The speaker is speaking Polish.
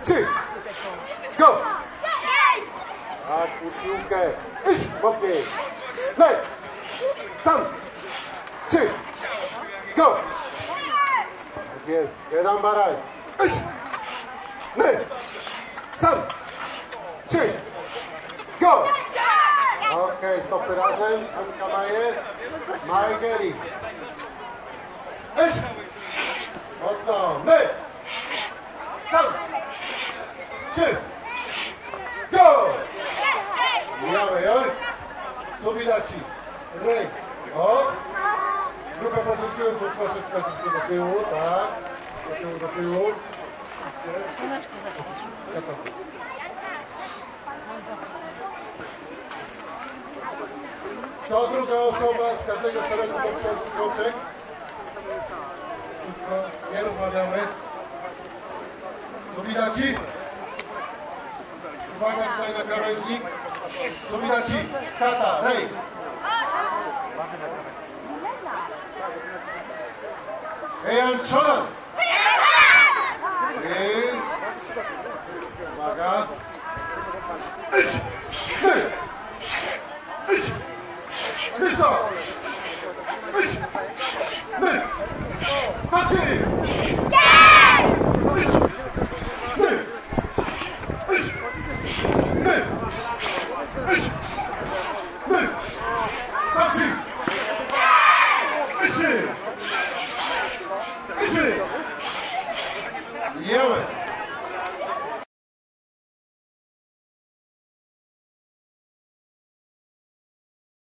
3, go! Tak, uciłkę. Idź, mocniej. Lej. Sam. 3, go! Tak jest, jeden baraj. Idź. Lej. Sam. 3, go! Okej, stopy razem. Anka Maje. Majgeri. Idź. Mocno. Lej. Sam. 3, go! Mijamy, joj. Subidaci. Rej. Os. Grupę początkującą proszę troszeczkę do tyłu, tak. Do tyłu. To druga osoba z każdego szeregu do przodu kroczek. Nie rozmawiamy. Subidaci. Uwaga tutaj na krawężnik. Subidaci. Kata. Rej. Ejan Czolan. Uwaga. Idź. Ty. Idź. Idź co? Idź. Ty. Zaczy. Idź.